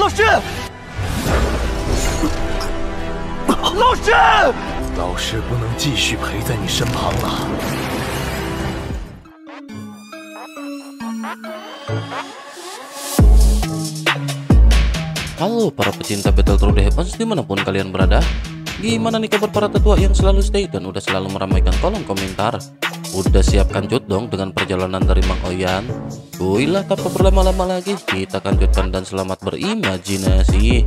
老师，老师， 老师不能继续陪在你身旁了。 Halo para pecinta Battletoads Heavens dimanapun kalian berada. Gimana nih kabar para tetua yang selalu stay dan udah selalu meramaikan kolom komentar? Udah siap kancut dong dengan perjalanan dari Mang Oyan? Kuilah tanpa berlama-lama lagi, kita kanjutkan dan selamat berimajinasi.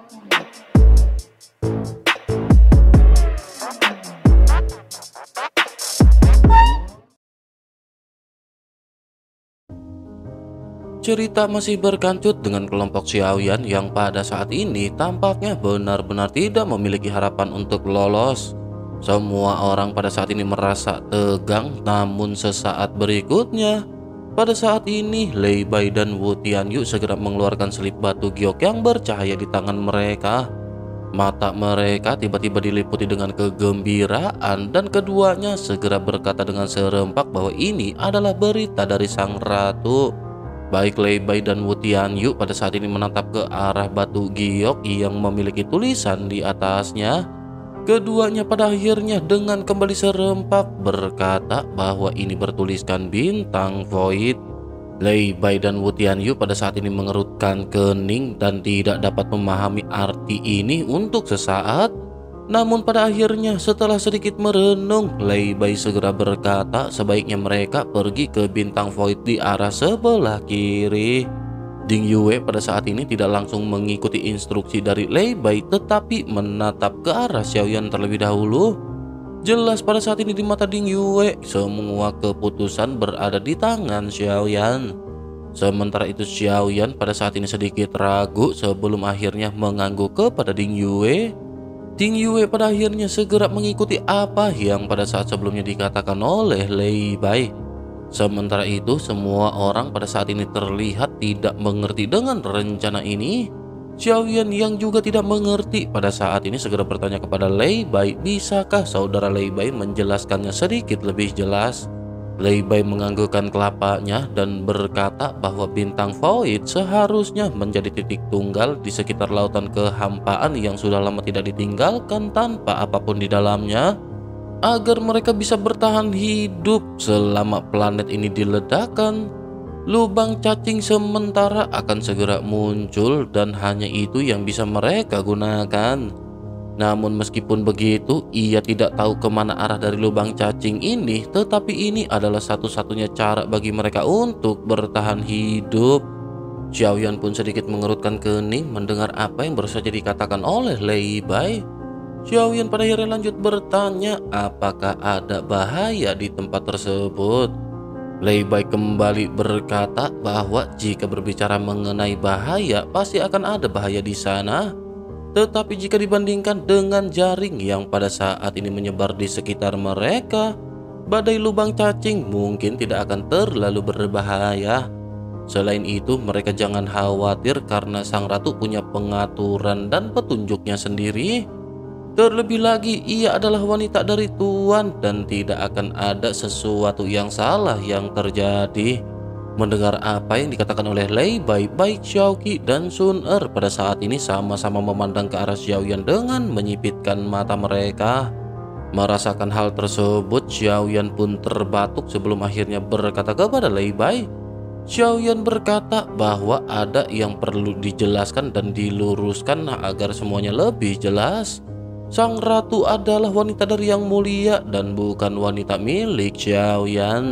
Cerita masih berkancut dengan kelompok Xiaoyan yang pada saat ini tampaknya benar-benar tidak memiliki harapan untuk lolos. Semua orang pada saat ini merasa tegang, namun sesaat berikutnya, pada saat ini Lei Bai dan Wu Tianyu segera mengeluarkan selip batu giok yang bercahaya di tangan mereka. Mata mereka tiba-tiba diliputi dengan kegembiraan dan keduanya segera berkata dengan serempak bahwa ini adalah berita dari sang ratu. Baik Lei Bai dan Wu Tianyu pada saat ini menatap ke arah batu giok yang memiliki tulisan di atasnya. Keduanya pada akhirnya dengan kembali serempak berkata bahwa ini bertuliskan bintang void. Lei Bai dan Wu Tianyu pada saat ini mengerutkan kening dan tidak dapat memahami arti ini untuk sesaat. Namun pada akhirnya setelah sedikit merenung, Lei Bai segera berkata sebaiknya mereka pergi ke bintang void di arah sebelah kiri. Ding Yue pada saat ini tidak langsung mengikuti instruksi dari Lei Bai tetapi menatap ke arah Xiaoyan terlebih dahulu. Jelas pada saat ini di mata Ding Yue semua keputusan berada di tangan Xiaoyan. Sementara itu Xiaoyan pada saat ini sedikit ragu sebelum akhirnya mengangguk kepada Ding Yue. Ding Yue pada akhirnya segera mengikuti apa yang pada saat sebelumnya dikatakan oleh Lei Bai. Sementara itu semua orang pada saat ini terlihat tidak mengerti dengan rencana ini. Xiaoyan yang juga tidak mengerti pada saat ini segera bertanya kepada Lei Bai, bisakah saudara Lei Bai menjelaskannya sedikit lebih jelas? Lei Bai menganggukkan kelapanya dan berkata bahwa bintang void seharusnya menjadi titik tunggal di sekitar lautan kehampaan yang sudah lama tidak ditinggalkan tanpa apapun di dalamnya, agar mereka bisa bertahan hidup selama planet ini diledakkan. Lubang cacing sementara akan segera muncul dan hanya itu yang bisa mereka gunakan. Namun meskipun begitu, ia tidak tahu kemana arah dari lubang cacing ini, tetapi ini adalah satu-satunya cara bagi mereka untuk bertahan hidup. Xiaoyan pun sedikit mengerutkan kening mendengar apa yang baru saja dikatakan oleh Lei Bai. Xiaoyan pada akhirnya lanjut bertanya apakah ada bahaya di tempat tersebut. Lei Bai kembali berkata bahwa jika berbicara mengenai bahaya pasti akan ada bahaya di sana. Tetapi jika dibandingkan dengan jaring yang pada saat ini menyebar di sekitar mereka, badai lubang cacing mungkin tidak akan terlalu berbahaya. Selain itu mereka jangan khawatir karena sang ratu punya pengaturan dan petunjuknya sendiri. Terlebih lagi ia adalah wanita dari Tuan dan tidak akan ada sesuatu yang salah yang terjadi. Mendengar apa yang dikatakan oleh Lei Bai, baik Xiaoqi dan Sun Er pada saat ini sama-sama memandang ke arah Xiaoyan dengan menyipitkan mata mereka. Merasakan hal tersebut, Xiaoyan pun terbatuk sebelum akhirnya berkata kepada Lei Bai. Xiaoyan berkata bahwa ada yang perlu dijelaskan dan diluruskan agar semuanya lebih jelas. Sang ratu adalah wanita dari yang mulia dan bukan wanita milik Xiaoyan.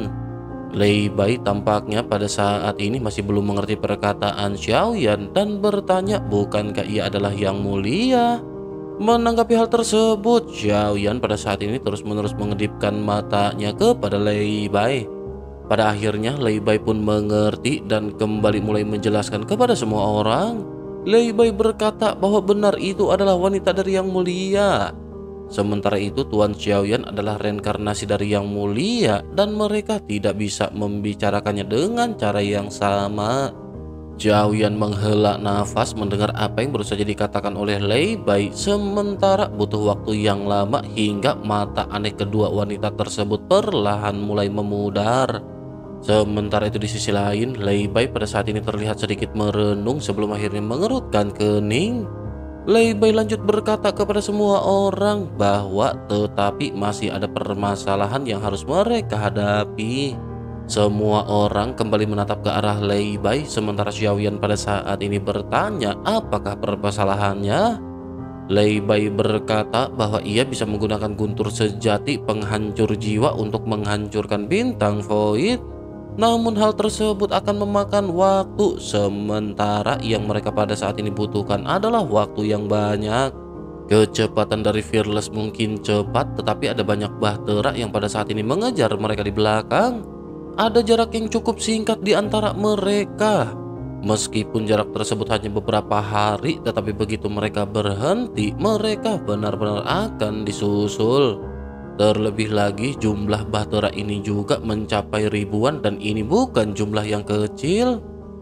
Lei Bai tampaknya pada saat ini masih belum mengerti perkataan Xiaoyan dan bertanya bukankah ia adalah yang mulia. Menanggapi hal tersebut, Xiaoyan pada saat ini terus-menerus mengedipkan matanya kepada Lei Bai. Pada akhirnya Lei Bai pun mengerti dan kembali mulai menjelaskan kepada semua orang. Lei Bai berkata bahwa benar itu adalah wanita dari yang mulia. Sementara itu Tuan Xiaoyan adalah reinkarnasi dari yang mulia dan mereka tidak bisa membicarakannya dengan cara yang sama. Xiaoyan menghela nafas mendengar apa yang baru saja dikatakan oleh Lei Bai, sementara butuh waktu yang lama hingga mata aneh kedua wanita tersebut perlahan mulai memudar. Sementara itu di sisi lain, Lei Bai pada saat ini terlihat sedikit merenung sebelum akhirnya mengerutkan kening. Lei Bai lanjut berkata kepada semua orang bahwa tetapi masih ada permasalahan yang harus mereka hadapi. Semua orang kembali menatap ke arah Lei Bai sementara Xiaoyan pada saat ini bertanya apakah permasalahannya. Lei Bai berkata bahwa ia bisa menggunakan guntur sejati penghancur jiwa untuk menghancurkan bintang void. Namun hal tersebut akan memakan waktu, sementara yang mereka pada saat ini butuhkan adalah waktu yang banyak. Kecepatan dari Fearless mungkin cepat, tetapi ada banyak bahtera yang pada saat ini mengejar mereka di belakang. Ada jarak yang cukup singkat di antara mereka. Meskipun jarak tersebut hanya beberapa hari, tetapi begitu mereka berhenti, mereka benar-benar akan disusul. Terlebih lagi jumlah bahtera ini juga mencapai ribuan dan ini bukan jumlah yang kecil.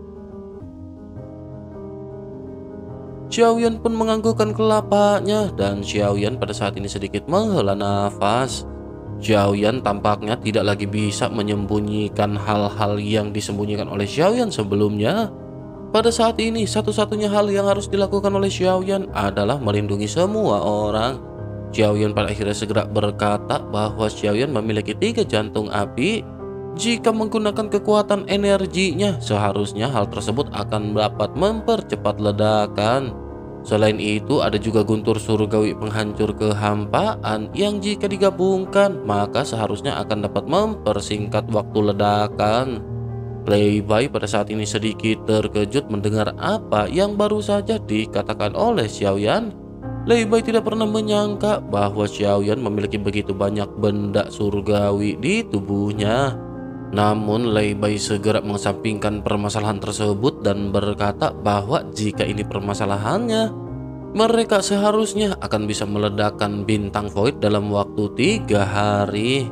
Xiaoyan pun menganggukkan kelapanya dan Xiaoyan pada saat ini sedikit menghela nafas. Xiaoyan tampaknya tidak lagi bisa menyembunyikan hal-hal yang disembunyikan oleh Xiaoyan sebelumnya. Pada saat ini satu-satunya hal yang harus dilakukan oleh Xiaoyan adalah melindungi semua orang. Xiaoyan pada akhirnya segera berkata bahwa Xiaoyan memiliki 3 jantung api. Jika menggunakan kekuatan energinya, seharusnya hal tersebut akan dapat mempercepat ledakan. Selain itu, ada juga guntur surgawi penghancur kehampaan yang jika digabungkan, maka seharusnya akan dapat mempersingkat waktu ledakan. Lei Bai pada saat ini sedikit terkejut mendengar apa yang baru saja dikatakan oleh Xiaoyan. Lei Bai tidak pernah menyangka bahwa Xiaoyan memiliki begitu banyak benda surgawi di tubuhnya. Namun Lei Bai segera mengesampingkan permasalahan tersebut dan berkata bahwa jika ini permasalahannya, mereka seharusnya akan bisa meledakkan bintang void dalam waktu 3 hari.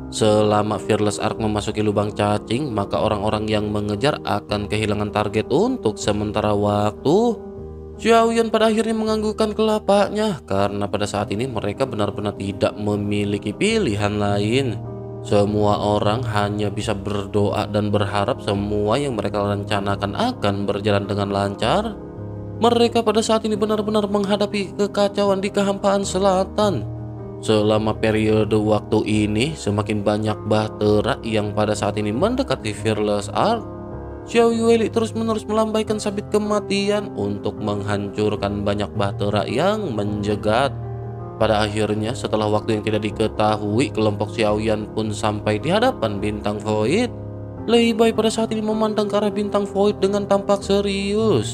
Selama Fearless Arc memasuki lubang cacing, maka orang-orang yang mengejar akan kehilangan target untuk sementara waktu. Xiaoyan pada akhirnya menganggukkan kelapanya karena pada saat ini mereka benar-benar tidak memiliki pilihan lain. Semua orang hanya bisa berdoa dan berharap semua yang mereka rencanakan akan berjalan dengan lancar. Mereka pada saat ini benar-benar menghadapi kekacauan di kehampaan selatan. Selama periode waktu ini, semakin banyak bahtera yang pada saat ini mendekati Fearless Arc. Xiao Yueli terus-menerus melambaikan sabit kematian untuk menghancurkan banyak bahtera yang menjegat. Pada akhirnya, setelah waktu yang tidak diketahui, kelompok Xiaoyan pun sampai di hadapan bintang void. Lei Bai pada saat ini memandang ke arah bintang void dengan tampak serius.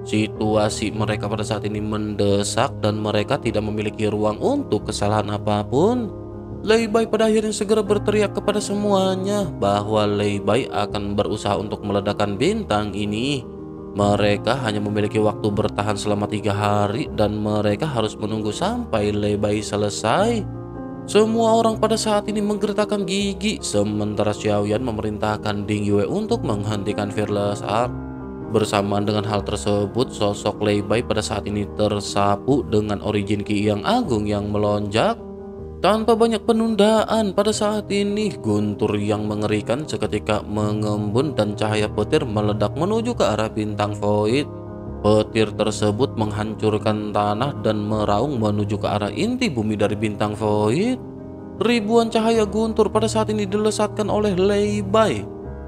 Situasi mereka pada saat ini mendesak dan mereka tidak memiliki ruang untuk kesalahan apapun. Lei Bai pada akhirnya segera berteriak kepada semuanya bahwa Lei Bai akan berusaha untuk meledakkan bintang ini. Mereka hanya memiliki waktu bertahan selama 3 hari dan mereka harus menunggu sampai Lei Bai selesai. Semua orang pada saat ini menggertakkan gigi sementara Xiaoyan memerintahkan Ding Yue untuk menghentikan Fearless Arc. Bersamaan dengan hal tersebut, sosok Lei Bai pada saat ini tersapu dengan origin ki yang agung yang melonjak. Tanpa banyak penundaan, pada saat ini guntur yang mengerikan seketika mengembun dan cahaya petir meledak menuju ke arah bintang void. Petir tersebut menghancurkan tanah dan meraung menuju ke arah inti bumi dari bintang void. Ribuan cahaya guntur pada saat ini dilesatkan oleh Lei Bai.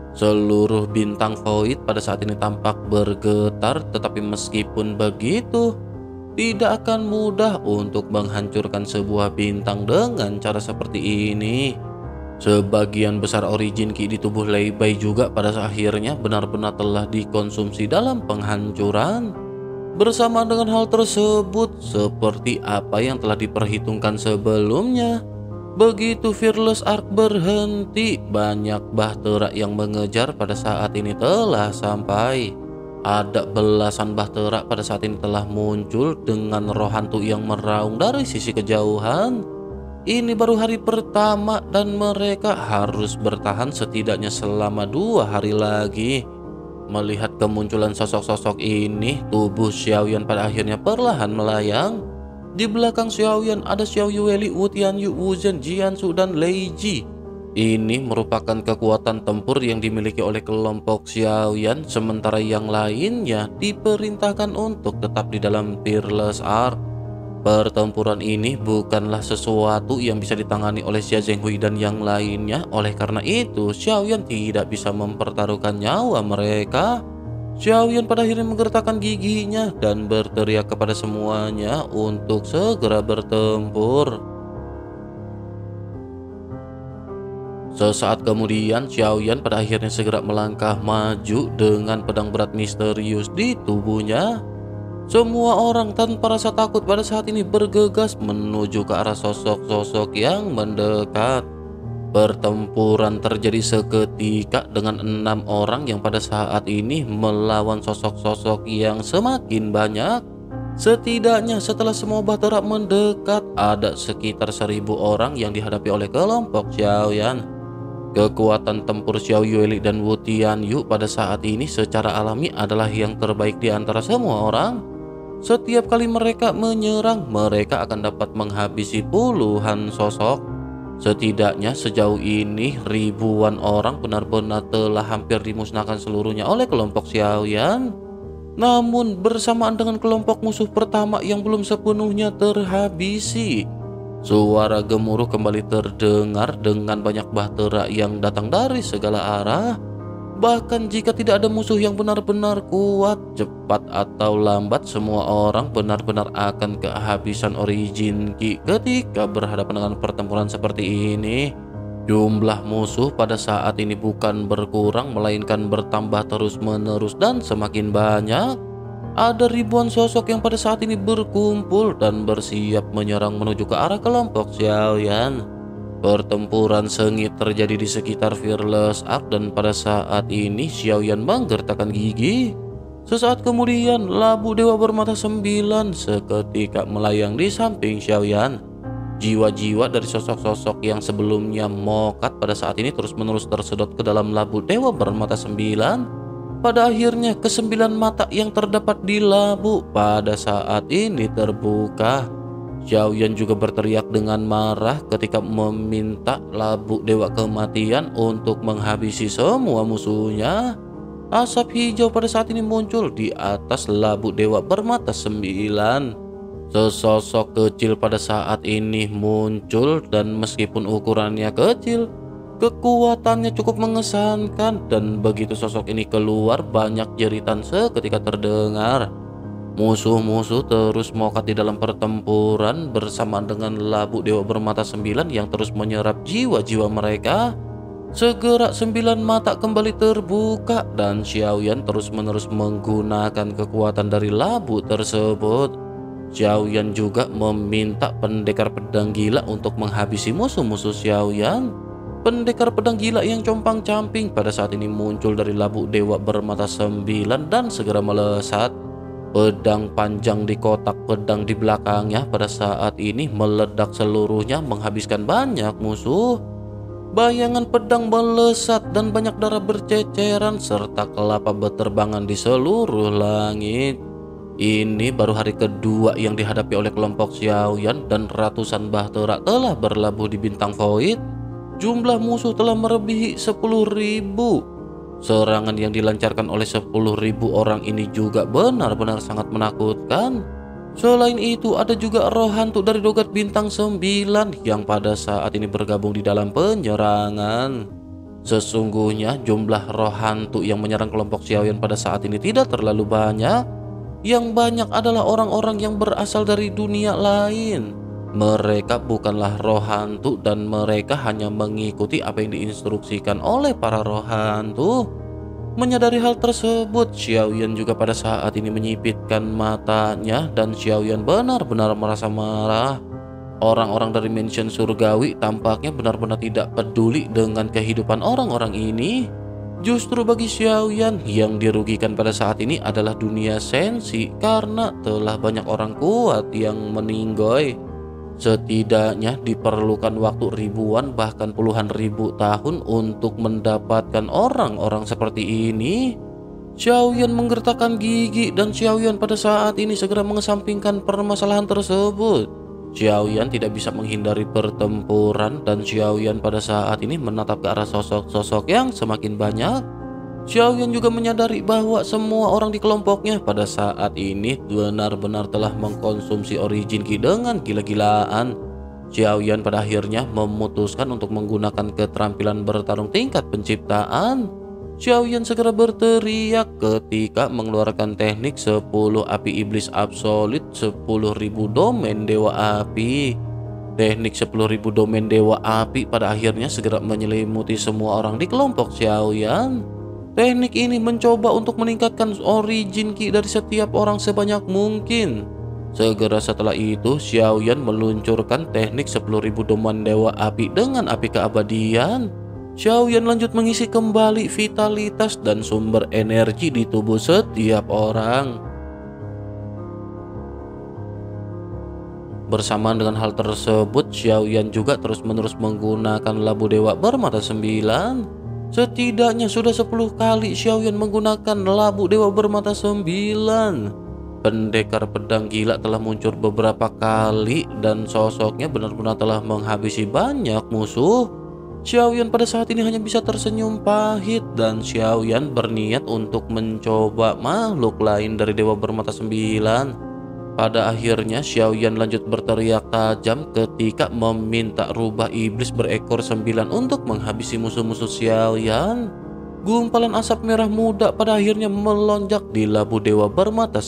Seluruh bintang void pada saat ini tampak bergetar, tetapi meskipun begitu, tidak akan mudah untuk menghancurkan sebuah bintang dengan cara seperti ini. Sebagian besar origin ki di tubuh Lei Bai juga pada akhirnya benar-benar telah dikonsumsi dalam penghancuran. Bersama dengan hal tersebut, seperti apa yang telah diperhitungkan sebelumnya, begitu Fearless Arc berhenti, banyak bahtera yang mengejar pada saat ini telah sampai. Ada belasan bahtera pada saat ini telah muncul dengan roh hantu yang meraung dari sisi kejauhan. Ini baru hari pertama dan mereka harus bertahan setidaknya selama 2 hari lagi. Melihat kemunculan sosok-sosok ini, tubuh Xiaoyan pada akhirnya perlahan melayang. Di belakang Xiaoyan ada Xiao Yueli, Wu Tianyu, Wu Zhen, Jiansu, dan Lei Ji. Ini merupakan kekuatan tempur yang dimiliki oleh kelompok Xiaoyan, sementara yang lainnya diperintahkan untuk tetap di dalam Fearless Ark. Pertempuran ini bukanlah sesuatu yang bisa ditangani oleh Xia Zhenghui dan yang lainnya. Oleh karena itu, Xiaoyan tidak bisa mempertaruhkan nyawa mereka. Xiaoyan pada akhirnya menggertakkan giginya dan berteriak kepada semuanya untuk segera bertempur. Sesaat kemudian, Xiaoyan pada akhirnya segera melangkah maju dengan pedang berat misterius di tubuhnya. Semua orang tanpa rasa takut pada saat ini bergegas menuju ke arah sosok-sosok yang mendekat. Pertempuran terjadi seketika dengan 6 orang yang pada saat ini melawan sosok-sosok yang semakin banyak. Setidaknya setelah semua bahtera mendekat, ada sekitar 1.000 orang yang dihadapi oleh kelompok Xiaoyan. Kekuatan tempur Xiao Yueli dan Wu Tianyu pada saat ini secara alami adalah yang terbaik di antara semua orang. Setiap kali mereka menyerang, mereka akan dapat menghabisi puluhan sosok. Setidaknya sejauh ini ribuan orang benar-benar telah hampir dimusnahkan seluruhnya oleh kelompok Xiaoyan. Namun bersamaan dengan kelompok musuh pertama yang belum sepenuhnya terhabisi, suara gemuruh kembali terdengar dengan banyak bahtera yang datang dari segala arah. Bahkan jika tidak ada musuh yang benar-benar kuat, cepat atau lambat semua orang benar-benar akan kehabisan origin Ki ketika berhadapan dengan pertempuran seperti ini. Jumlah musuh pada saat ini bukan berkurang melainkan bertambah terus-menerus dan semakin banyak. Ada ribuan sosok yang pada saat ini berkumpul dan bersiap menyerang menuju ke arah kelompok Xiaoyan. Pertempuran sengit terjadi di sekitar Fearless Ark dan pada saat ini Xiaoyan menggertakkan gigi. Sesaat kemudian labu dewa bermata 9 seketika melayang di samping Xiaoyan. Jiwa-jiwa dari sosok-sosok yang sebelumnya mokat pada saat ini terus-menerus tersedot ke dalam labu dewa bermata 9. Pada akhirnya ke-9 mata yang terdapat di labu pada saat ini terbuka. Xiaoyan juga berteriak dengan marah ketika meminta labu dewa kematian untuk menghabisi semua musuhnya. Asap hijau pada saat ini muncul di atas labu dewa bermata 9. Sesosok kecil pada saat ini muncul dan meskipun ukurannya kecil, kekuatannya cukup mengesankan dan begitu sosok ini keluar banyak jeritan seketika terdengar. Musuh-musuh terus mokat di dalam pertempuran bersamaan dengan labu dewa bermata 9 yang terus menyerap jiwa-jiwa mereka. Segera 9 mata kembali terbuka dan Xiaoyan terus-menerus menggunakan kekuatan dari labu tersebut. Xiaoyan juga meminta pendekar pedang gila untuk menghabisi musuh-musuh Xiaoyan. Pendekar pedang gila yang compang-camping pada saat ini muncul dari labu dewa bermata 9 dan segera melesat. Pedang panjang di kotak pedang di belakangnya pada saat ini meledak seluruhnya menghabiskan banyak musuh. Bayangan pedang melesat dan banyak darah berceceran serta kelapa berterbangan di seluruh langit. Ini baru hari kedua yang dihadapi oleh kelompok Xiaoyan dan ratusan bahtera telah berlabuh di bintang Void. Jumlah musuh telah melebihi 10.000. Serangan yang dilancarkan oleh 10.000 orang ini juga benar-benar sangat menakutkan. Selain itu ada juga roh hantu dari dogat bintang 9 yang pada saat ini bergabung di dalam penyerangan. Sesungguhnya jumlah roh hantu yang menyerang kelompok Xiaoyan pada saat ini tidak terlalu banyak. Yang banyak adalah orang-orang yang berasal dari dunia lain. Mereka bukanlah roh hantu dan mereka hanya mengikuti apa yang diinstruksikan oleh para roh hantu. Menyadari hal tersebut, Xiaoyan juga pada saat ini menyipitkan matanya dan Xiaoyan benar-benar merasa marah. Orang-orang dari mansion surgawi tampaknya benar-benar tidak peduli dengan kehidupan orang-orang ini. Justru bagi Xiaoyan yang dirugikan pada saat ini adalah dunia sensi karena telah banyak orang kuat yang meninggoy. Setidaknya diperlukan waktu ribuan bahkan puluhan ribu tahun untuk mendapatkan orang-orang seperti ini. Xiaoyan menggertakkan gigi dan Xiaoyan pada saat ini segera mengesampingkan permasalahan tersebut. Xiaoyan tidak bisa menghindari pertempuran dan Xiaoyan pada saat ini menatap ke arah sosok-sosok yang semakin banyak. Xiaoyan juga menyadari bahwa semua orang di kelompoknya pada saat ini benar-benar telah mengkonsumsi Origin Ki dengan gila-gilaan. Xiaoyan pada akhirnya memutuskan untuk menggunakan keterampilan bertarung tingkat penciptaan. Xiaoyan segera berteriak ketika mengeluarkan teknik 10 api iblis absolut 10.000 domain dewa api. Teknik 10.000 domain dewa api pada akhirnya segera menyelimuti semua orang di kelompok Xiaoyan. Teknik ini mencoba untuk meningkatkan Origin Ki dari setiap orang sebanyak mungkin. Segera setelah itu, Xiaoyan meluncurkan teknik 10.000 domain dewa api dengan api keabadian. Xiaoyan lanjut mengisi kembali vitalitas dan sumber energi di tubuh setiap orang. Bersamaan dengan hal tersebut, Xiaoyan juga terus-menerus menggunakan labu dewa bermata 9. Setidaknya sudah 10 kali Xiaoyan menggunakan labu dewa bermata 9. Pendekar pedang gila telah muncul beberapa kali dan sosoknya benar-benar telah menghabisi banyak musuh. Xiaoyan pada saat ini hanya bisa tersenyum pahit dan Xiaoyan berniat untuk mencoba makhluk lain dari dewa bermata 9. Pada akhirnya Xiaoyan lanjut berteriak tajam ketika meminta rubah iblis berekor 9 untuk menghabisi musuh-musuh Xiaoyan. Gumpalan asap merah muda pada akhirnya melonjak di labu dewa bermata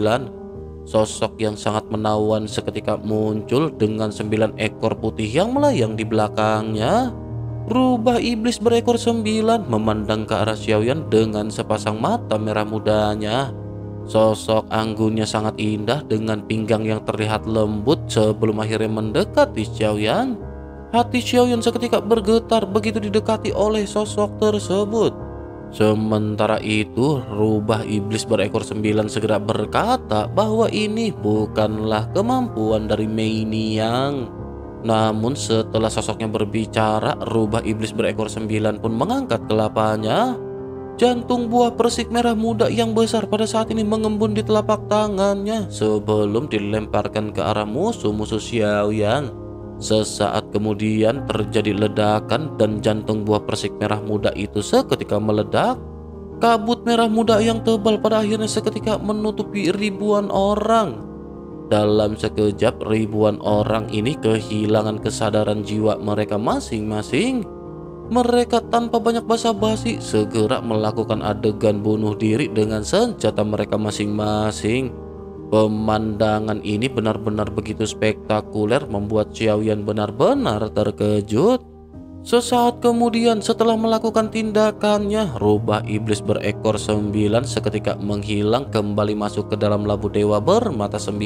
9. Sosok yang sangat menawan seketika muncul dengan 9 ekor putih yang melayang di belakangnya. Rubah iblis berekor 9 memandang ke arah Xiaoyan dengan sepasang mata merah mudanya. Sosok anggunnya sangat indah dengan pinggang yang terlihat lembut sebelum akhirnya mendekati Xiaoyan. Hati Xiaoyan seketika bergetar begitu didekati oleh sosok tersebut. Sementara itu, rubah iblis berekor 9 segera berkata bahwa ini bukanlah kemampuan dari Mei Niang. Namun setelah sosoknya berbicara, rubah iblis berekor 9 pun mengangkat kelapanya. Jantung buah persik merah muda yang besar pada saat ini mengembun di telapak tangannya sebelum dilemparkan ke arah musuh-musuh Xiaoyan. Sesaat kemudian terjadi ledakan dan jantung buah persik merah muda itu seketika meledak. Kabut merah muda yang tebal pada akhirnya seketika menutupi ribuan orang. Dalam sekejap ribuan orang ini kehilangan kesadaran jiwa mereka masing-masing. Mereka tanpa banyak basa-basi segera melakukan adegan bunuh diri dengan senjata mereka masing-masing. Pemandangan ini benar-benar begitu spektakuler membuat Xiaoyan benar-benar terkejut. Sesaat kemudian setelah melakukan tindakannya, rubah iblis berekor 9 seketika menghilang kembali masuk ke dalam labu dewa bermata 9.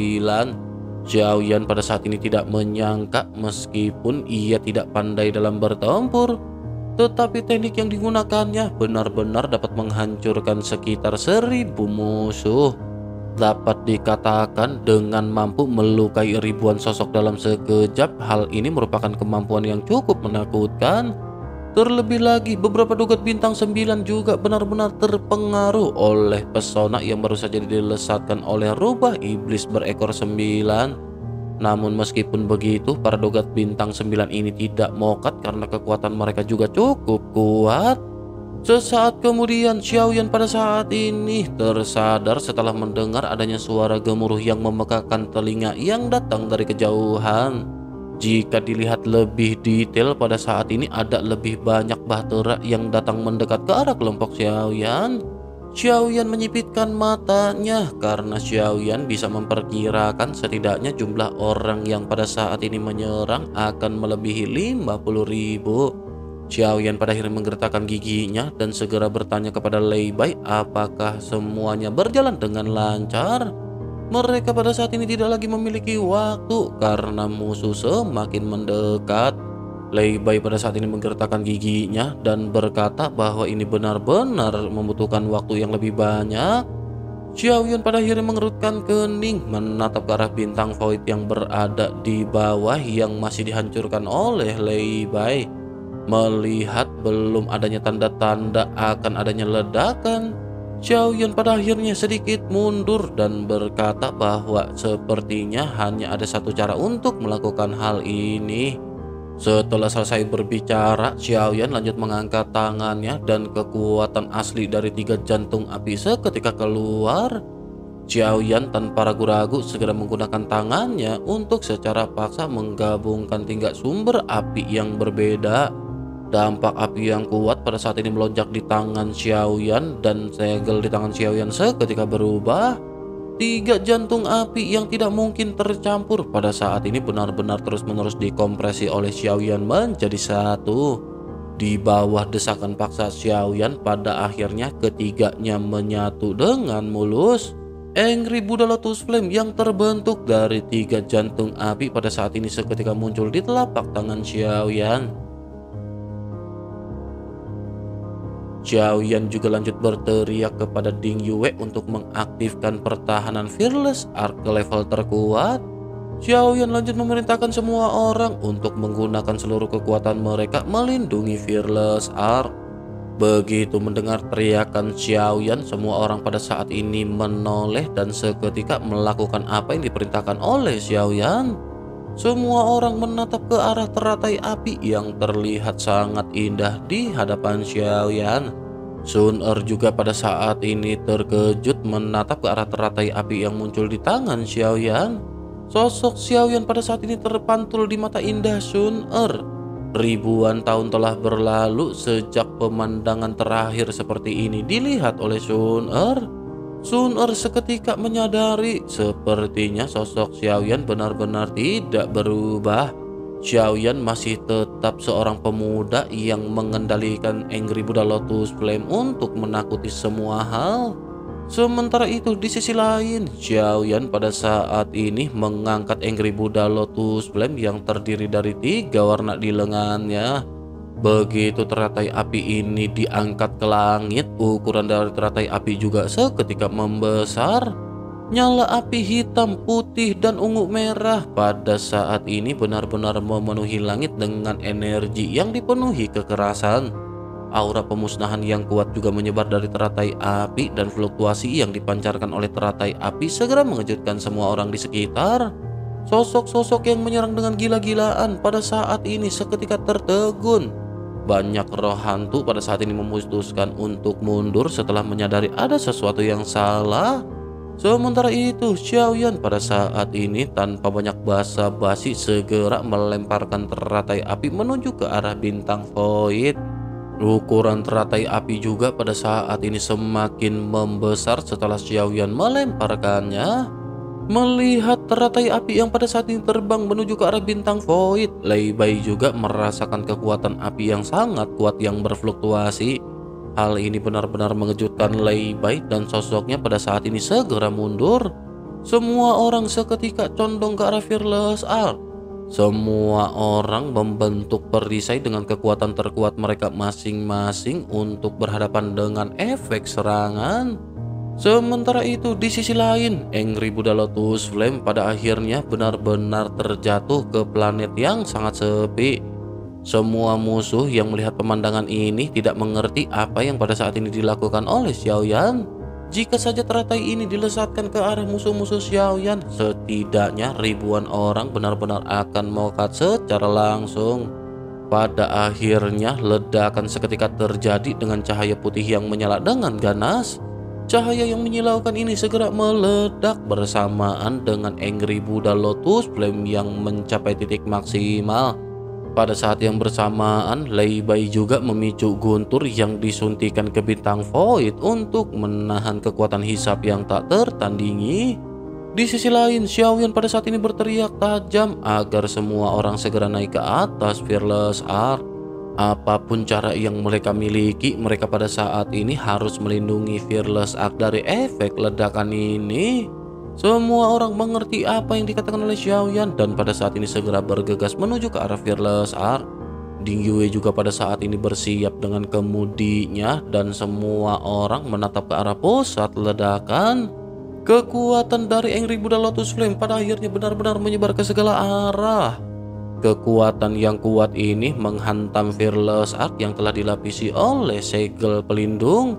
Xiaoyan pada saat ini tidak menyangka meskipun ia tidak pandai dalam bertempur, tetapi teknik yang digunakannya benar-benar dapat menghancurkan sekitar 1000 musuh. Dapat dikatakan dengan mampu melukai ribuan sosok dalam sekejap, hal ini merupakan kemampuan yang cukup menakutkan. Terlebih lagi, beberapa dogat bintang 9 juga benar-benar terpengaruh oleh pesona yang baru saja dilesatkan oleh rubah iblis berekor 9. Namun meskipun begitu, para dogat bintang 9 ini tidak mokat karena kekuatan mereka juga cukup kuat. Sesaat kemudian Xiaoyan pada saat ini tersadar setelah mendengar adanya suara gemuruh yang memekakan telinga yang datang dari kejauhan. Jika dilihat lebih detail, pada saat ini ada lebih banyak bahtera yang datang mendekat ke arah kelompok Xiaoyan. Xiaoyan menyipitkan matanya karena Xiaoyan bisa memperkirakan setidaknya jumlah orang yang pada saat ini menyerang akan melebihi 50.000. Xiaoyan pada akhirnya menggertakkan giginya dan segera bertanya kepada Lei Bai apakah semuanya berjalan dengan lancar. Mereka pada saat ini tidak lagi memiliki waktu karena musuh semakin mendekat. Lei Bai pada saat ini menggertakkan giginya dan berkata bahwa ini benar-benar membutuhkan waktu yang lebih banyak. Xiaoyan pada akhirnya mengerutkan kening menatap ke arah bintang void yang berada di bawah yang masih dihancurkan oleh Lei Bai. Melihat belum adanya tanda-tanda akan adanya ledakan, Xiaoyan pada akhirnya sedikit mundur dan berkata bahwa sepertinya hanya ada satu cara untuk melakukan hal ini. Setelah selesai berbicara, Xiaoyan lanjut mengangkat tangannya dan kekuatan asli dari 3 jantung api seketika keluar. Xiaoyan tanpa ragu-ragu segera menggunakan tangannya untuk secara paksa menggabungkan 3 sumber api yang berbeda. Dampak api yang kuat pada saat ini melonjak di tangan Xiaoyan dan segel di tangan Xiaoyan seketika berubah. 3 jantung api yang tidak mungkin tercampur pada saat ini benar-benar terus-menerus dikompresi oleh Xiaoyan menjadi satu. Di bawah desakan paksa Xiaoyan, pada akhirnya ketiganya menyatu dengan mulus. Angry Buddha Lotus Flame yang terbentuk dari 3 jantung api pada saat ini seketika muncul di telapak tangan Xiaoyan. Xiaoyan juga lanjut berteriak kepada Ding Yue untuk mengaktifkan pertahanan Fearless Arc ke level terkuat. Xiaoyan lanjut memerintahkan semua orang untuk menggunakan seluruh kekuatan mereka melindungi Fearless Arc. Begitu mendengar teriakan Xiaoyan, semua orang pada saat ini menoleh dan seketika melakukan apa yang diperintahkan oleh Xiaoyan. Semua orang menatap ke arah teratai api yang terlihat sangat indah di hadapan Xiaoyan. Sun Er juga pada saat ini terkejut menatap ke arah teratai api yang muncul di tangan Xiaoyan. Sosok Xiaoyan pada saat ini terpantul di mata indah Sun Er. Ribuan tahun telah berlalu sejak pemandangan terakhir seperti ini dilihat oleh Sun Er. Sun Er seketika menyadari sepertinya sosok Xiaoyan benar-benar tidak berubah. Xiaoyan masih tetap seorang pemuda yang mengendalikan Angry Buddha Lotus Flame untuk menakuti semua hal. Sementara itu di sisi lain, Xiaoyan pada saat ini mengangkat Angry Buddha Lotus Flame yang terdiri dari 3 warna di lengannya. Begitu teratai api ini diangkat ke langit, ukuran dari teratai api juga seketika membesar. Nyala api hitam, putih, dan ungu merah pada saat ini benar-benar memenuhi langit dengan energi yang dipenuhi kekerasan. Aura pemusnahan yang kuat juga menyebar dari teratai api dan fluktuasi yang dipancarkan oleh teratai api segera mengejutkan semua orang di sekitar. Sosok-sosok yang menyerang dengan gila-gilaan pada saat ini seketika tertegun. Banyak roh hantu pada saat ini memutuskan untuk mundur setelah menyadari ada sesuatu yang salah. Sementara itu, Xiaoyan pada saat ini tanpa banyak basa-basi segera melemparkan teratai api menuju ke arah bintang Void. Ukuran teratai api juga pada saat ini semakin membesar setelah Xiaoyan melemparkannya. Melihat teratai api yang pada saat ini terbang menuju ke arah bintang Void, Lei Bai juga merasakan kekuatan api yang sangat kuat yang berfluktuasi. Hal ini benar-benar mengejutkan Lei Bai dan sosoknya pada saat ini segera mundur. Semua orang seketika condong ke arah Fearless Arc. Semua orang membentuk perisai dengan kekuatan terkuat mereka masing-masing untuk berhadapan dengan efek serangan. Sementara itu di sisi lain, Angry Buddha Lotus Flame pada akhirnya benar-benar terjatuh ke planet yang sangat sepi. Semua musuh yang melihat pemandangan ini tidak mengerti apa yang pada saat ini dilakukan oleh Xiaoyan. Jika saja teratai ini dilesatkan ke arah musuh-musuh Xiaoyan, setidaknya ribuan orang benar-benar akan melekat secara langsung. Pada akhirnya ledakan seketika terjadi dengan cahaya putih yang menyala dengan ganas. Cahaya yang menyilaukan ini segera meledak bersamaan dengan Angry Buddha Lotus Flame yang mencapai titik maksimal. Pada saat yang bersamaan, Lei Bai juga memicu guntur yang disuntikan ke bintang Void untuk menahan kekuatan hisap yang tak tertandingi. Di sisi lain, Xiaoyan pada saat ini berteriak tajam agar semua orang segera naik ke atas Fearless Arc. Apapun cara yang mereka miliki, mereka pada saat ini harus melindungi Fearless Arc dari efek ledakan ini. Semua orang mengerti apa yang dikatakan oleh Xiaoyan dan pada saat ini segera bergegas menuju ke arah Fearless Arc. Ding Yue juga pada saat ini bersiap dengan kemudinya dan semua orang menatap ke arah pusat ledakan. Kekuatan dari Angry Buddha Lotus Flame pada akhirnya benar-benar menyebar ke segala arah. Kekuatan yang kuat ini menghantam Fearless Arc yang telah dilapisi oleh segel pelindung.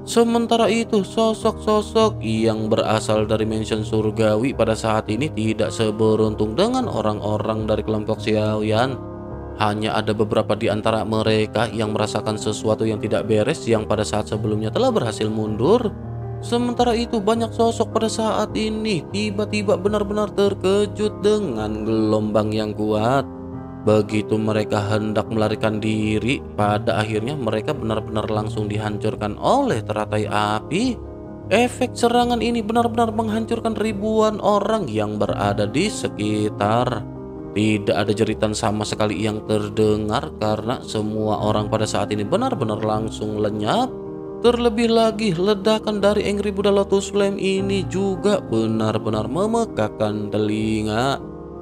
Sementara itu, sosok-sosok yang berasal dari mansion surgawi pada saat ini tidak seberuntung dengan orang-orang dari kelompok Xiaoyan. Hanya ada beberapa di antara mereka yang merasakan sesuatu yang tidak beres yang pada saat sebelumnya telah berhasil mundur. Sementara itu, banyak sosok pada saat ini tiba-tiba benar-benar terkejut dengan gelombang yang kuat. Begitu mereka hendak melarikan diri, pada akhirnya mereka benar-benar langsung dihancurkan oleh teratai api. Efek serangan ini benar-benar menghancurkan ribuan orang yang berada di sekitar. Tidak ada jeritan sama sekali yang terdengar karena semua orang pada saat ini benar-benar langsung lenyap. Terlebih lagi, ledakan dari Angry Buddha Lotus Flame ini juga benar-benar memekakan telinga.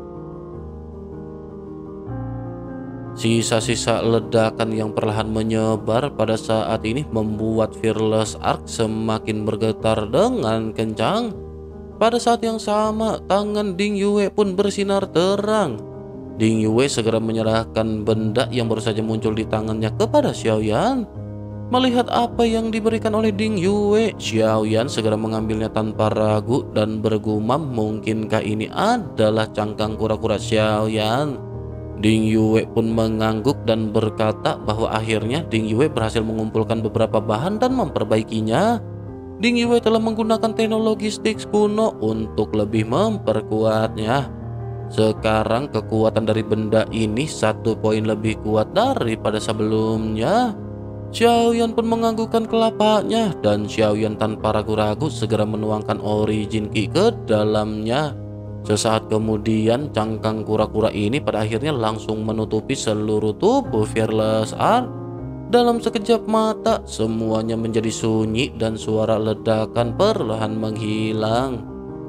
Sisa-sisa ledakan yang perlahan menyebar pada saat ini membuat Fearless Ark semakin bergetar dengan kencang. Pada saat yang sama, tangan Ding Yue pun bersinar terang. Ding Yue segera menyerahkan benda yang baru saja muncul di tangannya kepada Xiaoyan. Melihat apa yang diberikan oleh Ding Yue, Xiaoyan segera mengambilnya tanpa ragu dan bergumam, mungkinkah ini adalah cangkang kura-kura Xiaoyan? Ding Yue pun mengangguk dan berkata bahwa akhirnya Ding Yue berhasil mengumpulkan beberapa bahan dan memperbaikinya. Ding Yue telah menggunakan teknologi Styx kuno untuk lebih memperkuatnya. Sekarang kekuatan dari benda ini 1 poin lebih kuat daripada sebelumnya. Xiaoyan pun menganggukkan kelapanya dan Xiaoyan tanpa ragu-ragu segera menuangkan Origin Ki ke dalamnya. Sesaat kemudian, cangkang kura-kura ini pada akhirnya langsung menutupi seluruh tubuh Fearless Ark. Dalam sekejap mata, semuanya menjadi sunyi dan suara ledakan perlahan menghilang.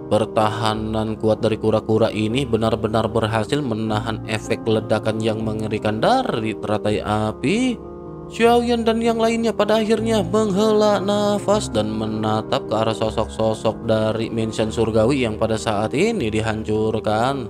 Pertahanan kuat dari kura-kura ini benar-benar berhasil menahan efek ledakan yang mengerikan dari teratai api. Xiaoyan dan yang lainnya pada akhirnya menghela nafas dan menatap ke arah sosok-sosok dari mansion surgawi yang pada saat ini dihancurkan.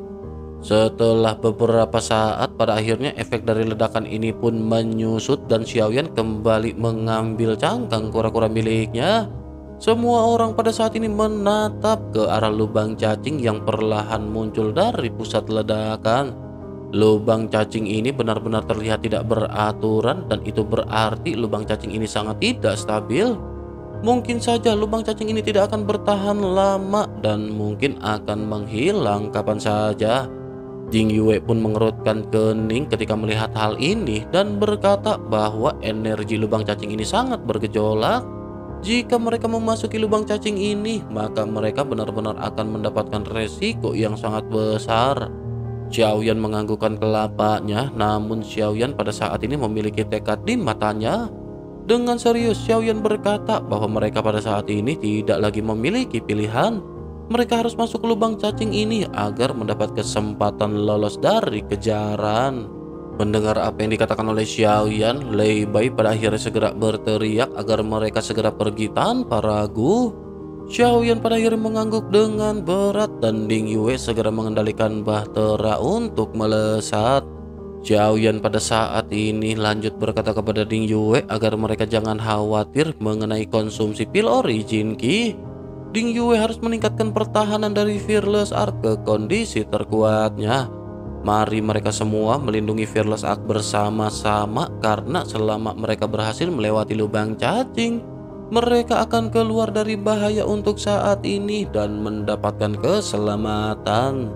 Setelah beberapa saat, pada akhirnya efek dari ledakan ini pun menyusut dan Xiaoyan kembali mengambil cangkang kura-kura miliknya. Semua orang pada saat ini menatap ke arah lubang cacing yang perlahan muncul dari pusat ledakan. Lubang cacing ini benar-benar terlihat tidak beraturan dan itu berarti lubang cacing ini sangat tidak stabil. Mungkin saja lubang cacing ini tidak akan bertahan lama dan mungkin akan menghilang kapan saja. Ding Yue pun mengerutkan kening ketika melihat hal ini dan berkata bahwa energi lubang cacing ini sangat bergejolak. Jika mereka memasuki lubang cacing ini, maka mereka benar-benar akan mendapatkan resiko yang sangat besar. Xiaoyan menganggukkan kelapanya, namun Xiaoyan pada saat ini memiliki tekad di matanya. Dengan serius, Xiaoyan berkata bahwa mereka pada saat ini tidak lagi memiliki pilihan. Mereka harus masuk ke lubang cacing ini agar mendapat kesempatan lolos dari kejaran. Mendengar apa yang dikatakan oleh Xiaoyan, Lei Bai pada akhirnya segera berteriak agar mereka segera pergi tanpa ragu. Xiaoyan pada akhirnya mengangguk dengan berat dan Ding Yue segera mengendalikan bahtera untuk melesat. Xiaoyan pada saat ini lanjut berkata kepada Ding Yue agar mereka jangan khawatir mengenai konsumsi pil Origin Ki. Ding Yue harus meningkatkan pertahanan dari Fearless Ark ke kondisi terkuatnya. Mari mereka semua melindungi Fearless Ark bersama-sama karena selama mereka berhasil melewati lubang cacing, mereka akan keluar dari bahaya untuk saat ini dan mendapatkan keselamatan.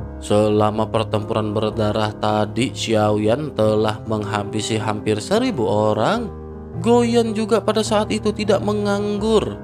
Selama pertempuran berdarah tadi, Xiaoyan telah menghabisi hampir 1000 orang. Goyan juga pada saat itu tidak menganggur.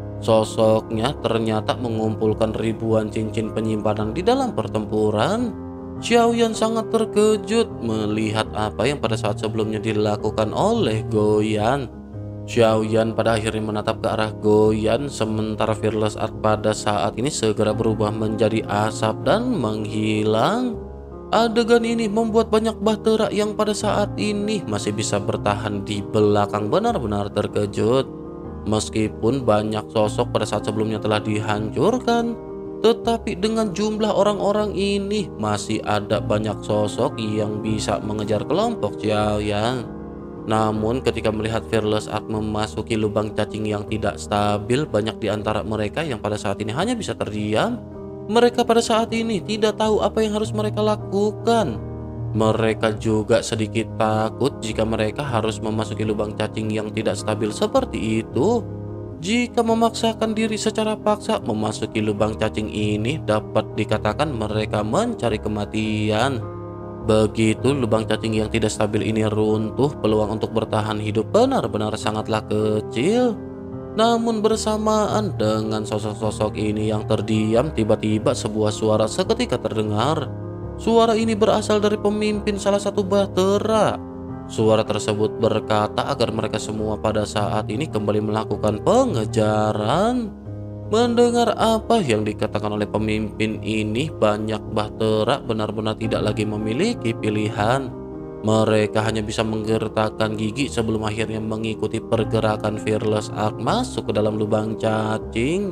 Sosoknya ternyata mengumpulkan ribuan cincin penyimpanan di dalam pertempuran. Xiaoyan sangat terkejut melihat apa yang pada saat sebelumnya dilakukan oleh Goyan. Xiaoyan pada akhirnya menatap ke arah Goyan, sementara Fearless Ark pada saat ini segera berubah menjadi asap dan menghilang. Adegan ini membuat banyak bahtera yang pada saat ini masih bisa bertahan di belakang benar-benar terkejut. Meskipun banyak sosok pada saat sebelumnya telah dihancurkan, tetapi dengan jumlah orang-orang ini masih ada banyak sosok yang bisa mengejar kelompok Xiaoyan. Namun ketika melihat Fearless Ark memasuki lubang cacing yang tidak stabil, banyak di antara mereka yang pada saat ini hanya bisa terdiam. Mereka pada saat ini tidak tahu apa yang harus mereka lakukan. Mereka juga sedikit takut jika mereka harus memasuki lubang cacing yang tidak stabil seperti itu. Jika memaksakan diri secara paksa memasuki lubang cacing ini, dapat dikatakan mereka mencari kematian. Begitu lubang cacing yang tidak stabil ini runtuh, peluang untuk bertahan hidup benar-benar sangatlah kecil. Namun bersamaan dengan sosok-sosok ini yang terdiam, tiba-tiba sebuah suara seketika terdengar. Suara ini berasal dari pemimpin salah satu bahtera. Suara tersebut berkata agar mereka semua pada saat ini kembali melakukan pengejaran. Mendengar apa yang dikatakan oleh pemimpin ini, banyak bahtera benar-benar tidak lagi memiliki pilihan. Mereka hanya bisa menggertakkan gigi sebelum akhirnya mengikuti pergerakan Fearless Ark masuk ke dalam lubang cacing.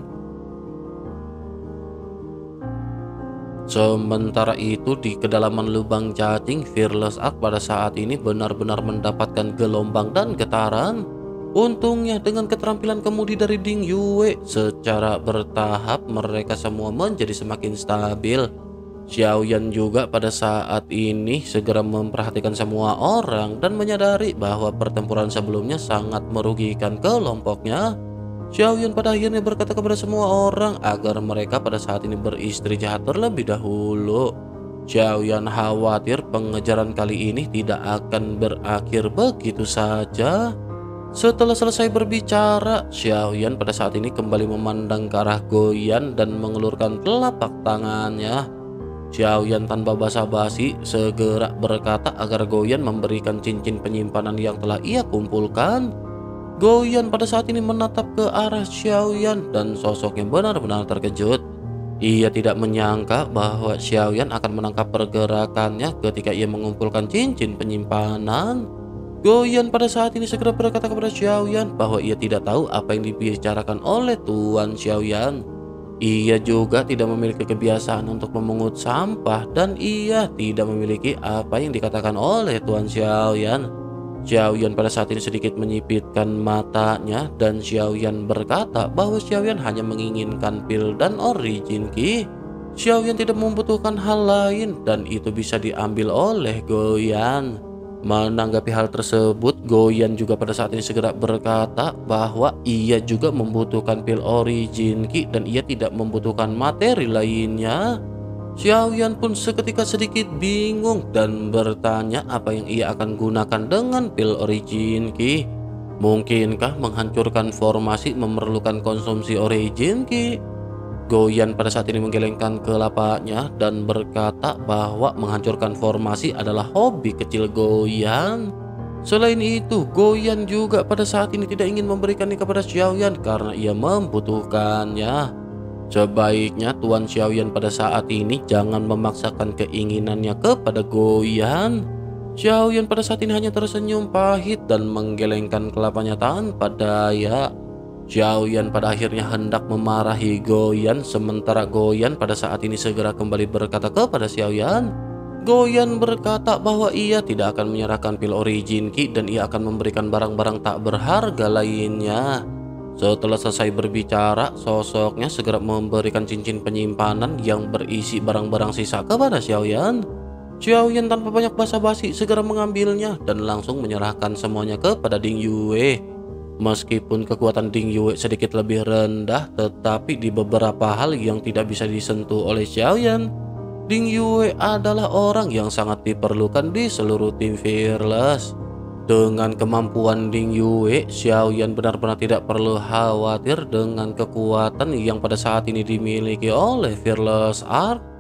Sementara itu di kedalaman lubang cacing, Fearless Ark pada saat ini benar-benar mendapatkan gelombang dan getaran. Untungnya dengan keterampilan kemudi dari Ding Yue, secara bertahap mereka semua menjadi semakin stabil. Xiaoyan juga pada saat ini segera memperhatikan semua orang dan menyadari bahwa pertempuran sebelumnya sangat merugikan kelompoknya. Xiaoyan pada akhirnya berkata kepada semua orang agar mereka pada saat ini beristirahat terlebih dahulu. Xiaoyan khawatir pengejaran kali ini tidak akan berakhir begitu saja. Setelah selesai berbicara, Xiaoyan pada saat ini kembali memandang ke arah Goyan dan mengulurkan telapak tangannya. Xiaoyan tanpa basa-basi segera berkata agar Goyan memberikan cincin penyimpanan yang telah ia kumpulkan. Goyan pada saat ini menatap ke arah Xiaoyan dan sosoknya benar-benar terkejut. Ia tidak menyangka bahwa Xiaoyan akan menangkap pergerakannya ketika ia mengumpulkan cincin penyimpanan. Goyan pada saat ini segera berkata kepada Xiaoyan bahwa ia tidak tahu apa yang dibicarakan oleh Tuan Xiaoyan. Ia juga tidak memiliki kebiasaan untuk memungut sampah dan ia tidak memiliki apa yang dikatakan oleh Tuan Xiaoyan. Xiaoyan pada saat ini sedikit menyipitkan matanya dan Xiaoyan berkata bahwa Xiaoyan hanya menginginkan pil dan origin key. Xiaoyan tidak membutuhkan hal lain dan itu bisa diambil oleh Goyan. Menanggapi hal tersebut, Goyan juga pada saat ini segera berkata bahwa ia juga membutuhkan pil origin key dan ia tidak membutuhkan materi lainnya. Xiaoyan pun seketika sedikit bingung dan bertanya apa yang ia akan gunakan dengan pil origin key. Mungkinkah menghancurkan formasi memerlukan konsumsi origin key? Goyan pada saat ini menggelengkan kelapanya dan berkata bahwa menghancurkan formasi adalah hobi kecil Goyan. Selain itu, Goyan juga pada saat ini tidak ingin memberikannya kepada Xiaoyan karena ia membutuhkannya. Sebaiknya Tuan Xiaoyan pada saat ini jangan memaksakan keinginannya kepada Goyan. Xiaoyan pada saat ini hanya tersenyum pahit dan menggelengkan kelapanya tanpa daya. Xiaoyan pada akhirnya hendak memarahi Goyan, sementara Goyan pada saat ini segera kembali berkata kepada Xiaoyan. Goyan berkata bahwa ia tidak akan menyerahkan pil origin key dan ia akan memberikan barang-barang tak berharga lainnya. Setelah selesai berbicara, sosoknya segera memberikan cincin penyimpanan yang berisi barang-barang sisa kepada Xiaoyan. Xiaoyan tanpa banyak basa-basi segera mengambilnya dan langsung menyerahkan semuanya kepada Ding Yue. Meskipun kekuatan Ding Yue sedikit lebih rendah, tetapi di beberapa hal yang tidak bisa disentuh oleh Xiaoyan, Ding Yue adalah orang yang sangat diperlukan di seluruh tim Fearless. Dengan kemampuan Ding Yue, Xiaoyan benar-benar tidak perlu khawatir dengan kekuatan yang pada saat ini dimiliki oleh Fearless Ark.